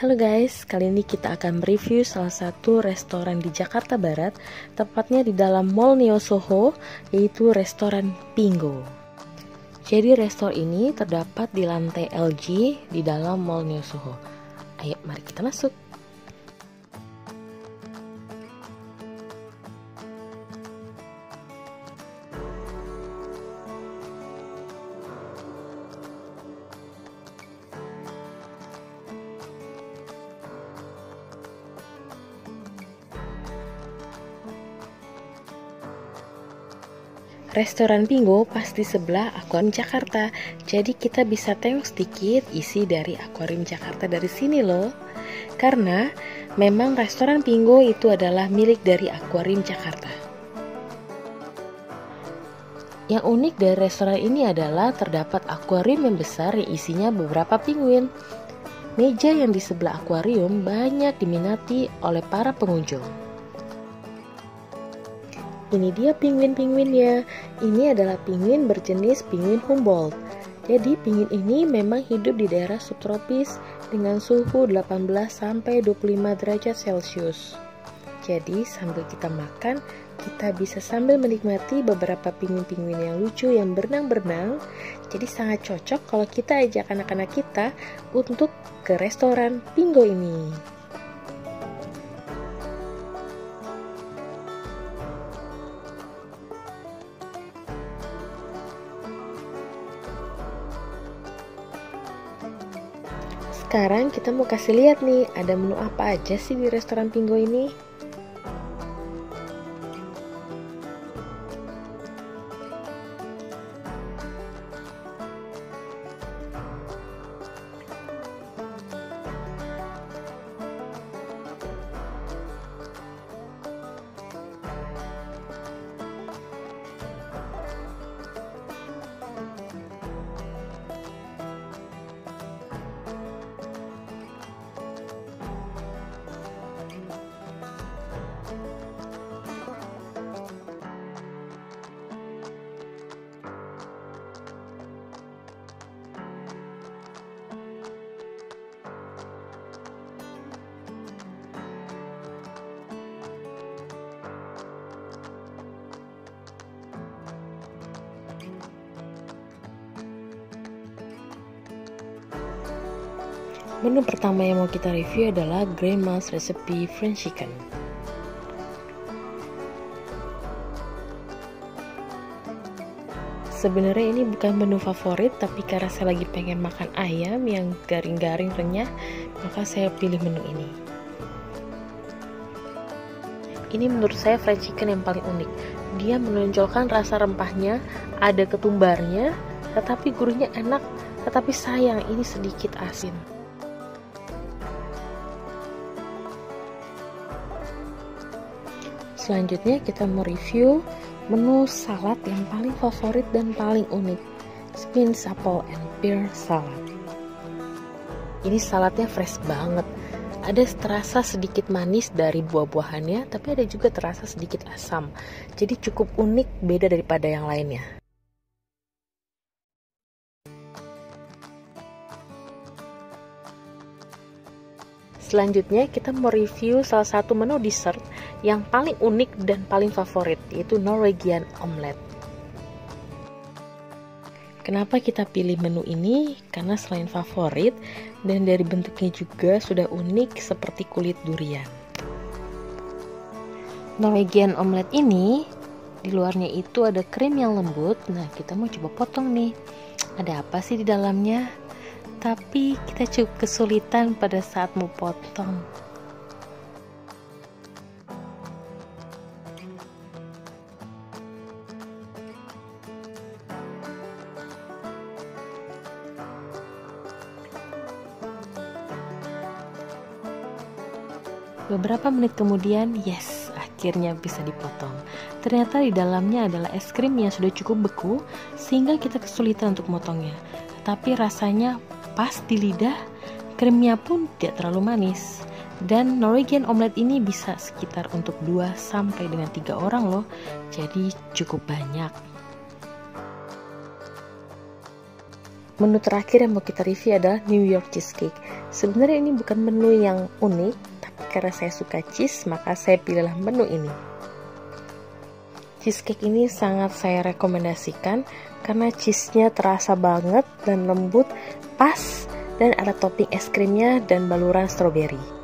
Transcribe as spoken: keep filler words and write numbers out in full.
Halo guys, kali ini kita akan mereview salah satu restoran di Jakarta Barat, tepatnya di dalam Mall Neo Soho, yaitu restoran Pingo. Jadi restoran ini terdapat di lantai L G di dalam Mall Neo Soho. Ayo, mari kita masuk. Restoran Pingo pas di sebelah Aquarium Jakarta, jadi kita bisa tengok sedikit isi dari Aquarium Jakarta dari sini loh. Karena memang restoran Pingo itu adalah milik dari Aquarium Jakarta. Yang unik dari restoran ini adalah terdapat akuarium yang besar yang isinya beberapa penguin. Meja yang di sebelah akuarium banyak diminati oleh para pengunjung. Ini dia penguin-penguinnya. Ini adalah penguin berjenis penguin Humboldt. Jadi penguin ini memang hidup di daerah subtropis dengan suhu delapan belas sampai dua puluh lima derajat Celcius. Jadi sambil kita makan, kita bisa sambil menikmati beberapa penguin-penguin yang lucu yang berenang-berenang. Jadi sangat cocok kalau kita ajak anak-anak kita untuk ke restoran Pingo ini. Sekarang kita mau kasih lihat nih, ada menu apa aja sih di restoran Pingo ini. Menu pertama yang mau kita review adalah Grandma's Recipe French Chicken. Sebenarnya ini bukan menu favorit, tapi karena saya lagi pengen makan ayam yang garing-garing renyah, maka saya pilih menu ini. Ini menurut saya French Chicken yang paling unik. Dia menonjolkan rasa rempahnya, ada ketumbarnya, tetapi gurihnya enak, tetapi sayang ini sedikit asin. Selanjutnya kita mau review menu salad yang paling favorit dan paling unik, Spinach Apple and Pear Salad. Ini saladnya fresh banget. Ada terasa sedikit manis dari buah-buahannya, tapi ada juga terasa sedikit asam. Jadi cukup unik, beda daripada yang lainnya. Selanjutnya kita mau review salah satu menu dessert yang paling unik dan paling favorit, yaitu Norwegian Omelette. Kenapa kita pilih menu ini? Karena selain favorit dan dari bentuknya juga sudah unik seperti kulit durian. Norwegian Omelette ini di luarnya itu ada krim yang lembut. Nah, kita mau coba potong nih. Ada apa sih di dalamnya? Tapi kita cukup kesulitan pada saat mau potong. Beberapa menit kemudian, yes, akhirnya bisa dipotong. Ternyata di dalamnya adalah es krim yang sudah cukup beku, sehingga kita kesulitan untuk motongnya. Tapi rasanya pas di lidah, krimnya pun tidak terlalu manis. Dan Norwegian Omelette ini bisa sekitar untuk dua sampai dengan tiga orang loh. Jadi cukup banyak. Menu terakhir yang mau kita review adalah New York Cheesecake. Sebenarnya ini bukan menu yang unik, tapi karena saya suka cheese, maka saya pilihlah menu ini. Cheesecake ini sangat saya rekomendasikan karena cheese-nya terasa banget dan lembut, pas, dan ada topping es krimnya dan baluran stroberi.